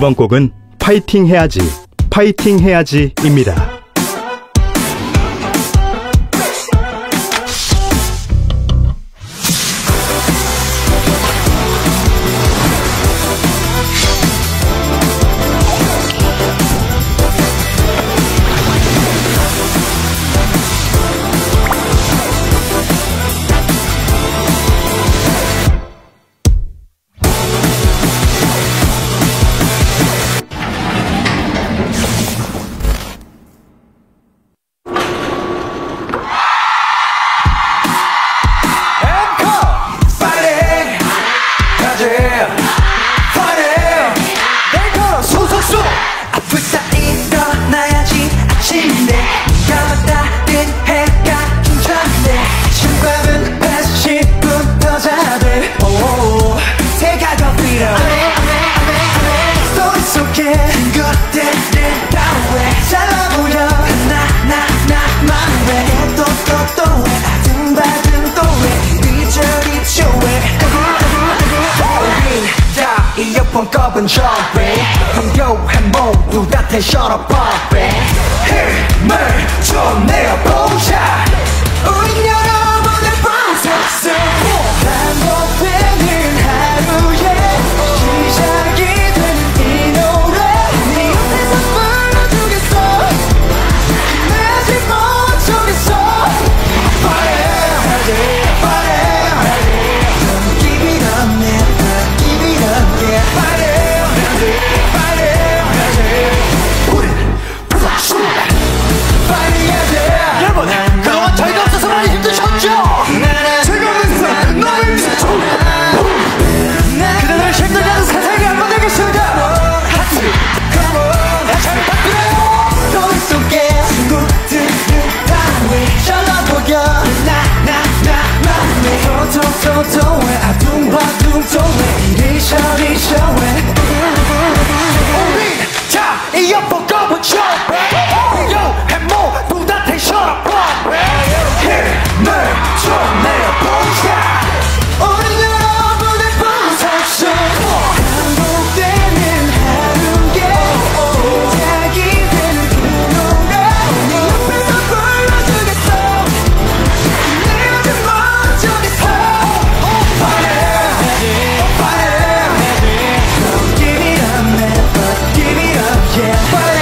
이번 곡은 파이팅 해야지, 파이팅 해야지입니다. 껍은 점핑 흥겨운 모두 다 텐션을 펌핑 힘을 좀 내어보자 우린 여러분의 방석수 반복되는 하루에 시작이 되는 이 노래 네 옆에서 불러주겠어 내지 못하겠어 Party Give it up man Give it up yeah 여러분, 그동안 저희가 없어서 많이 힘드셨죠? 즐거운 너무 힘드셨죠? 그대를 힘들게 하는 세상이 안 만들겠습니다 하트, 잘 부탁드려요 너희 속에 친구들은 다 외쳐나 보여 토토토토토 아둥바둥토 이리저리저 우리 자 이어폰 꺼보죠 모두다 텐션을 펌핑 힘을 좀 내어보자 우린 여러분의 방석수 반복되는 하루에 시작이 되는 그 노래 네 옆에서 불러주겠어 내어지 못하겠어 Give it up man but give it up yeah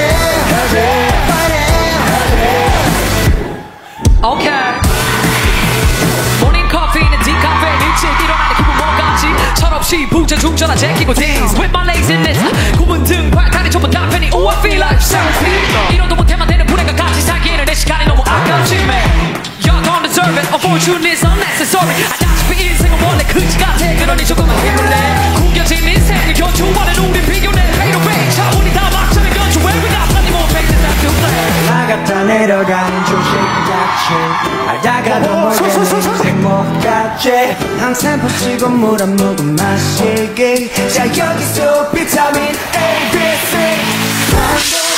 오케이 모닝 커피는 디카페인 일찍 일어나는 기분 뭐같지 철없이 부자 중전화 제끼고 dance with my laziness 구분 등 발탈이 전부 다 편히 Oh I feel like selfie 이러도 못해만 되는 불행과 같이 살기에는 내 시간이 너무 아깝지 man You don't deserve it Unfortunately it's unnecessary 아다시피 인생은 원래 그지 같아 그러니 조금만 힘을 내 구겨진 인생을 견주하는 우린 비교내 Pay to pay 차분히 다 막자는 견주 Where we got plenty more pain than that to play 나갔다 내려가는 조식같이 알다가도 모르는 생목같이 항상 붙이고 물 한 모금 마시기 자 여기서 비타민 A, B, C